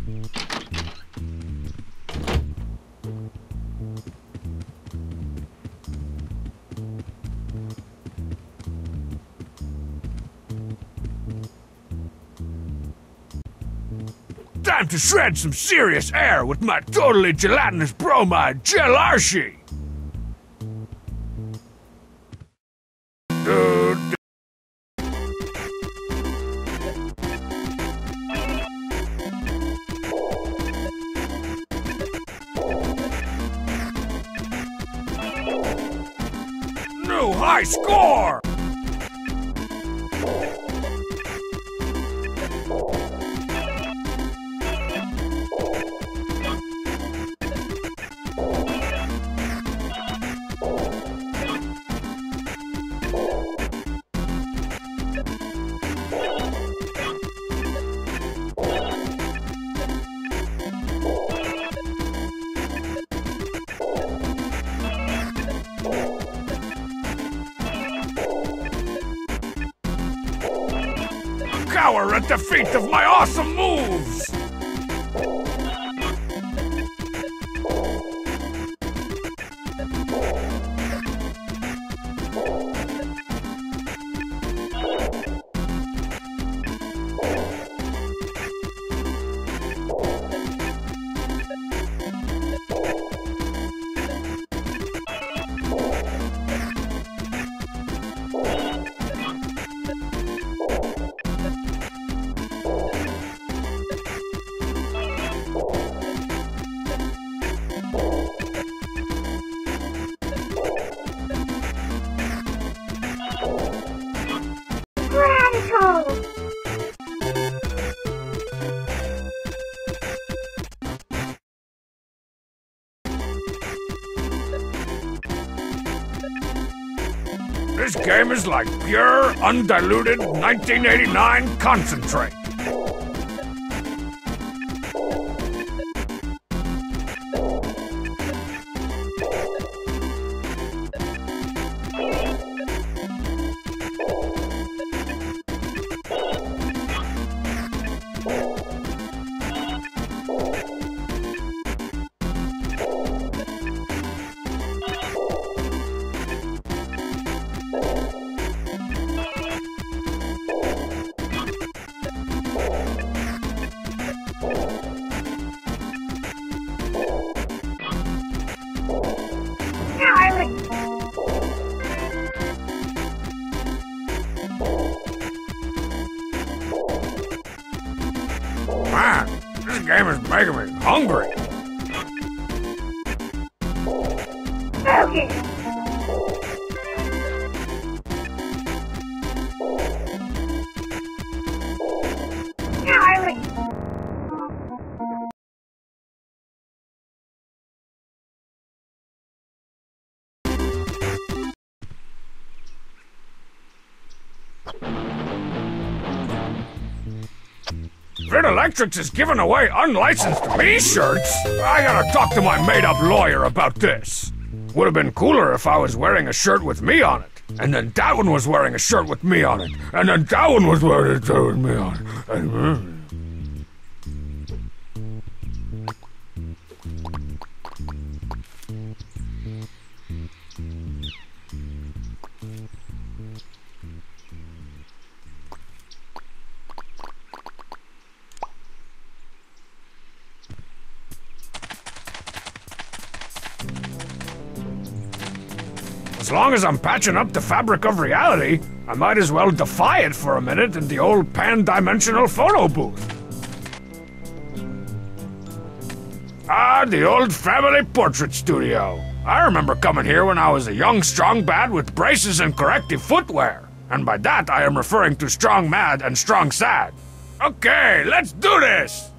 Time to shred some serious air with my totally gelatinous bromide Gel-Arshie! New high score! Cower at the feet of my awesome moves! This game is like pure, undiluted 1989 concentrate. Man, this game is making me hungry. Okay. Vid Electrics is giving away unlicensed me-shirts? I gotta talk to my made-up lawyer about this. Would have been cooler if I was wearing a shirt with me on it, and then that one was wearing a shirt with me on it, and then that one was wearing a shirt with me on it, and... As long as I'm patching up the fabric of reality, I might as well defy it for a minute in the old pan-dimensional photo booth. Ah, the old family portrait studio. I remember coming here when I was a young strong bad with braces and corrective footwear. And by that I am referring to strong mad and strong sad. Okay, let's do this!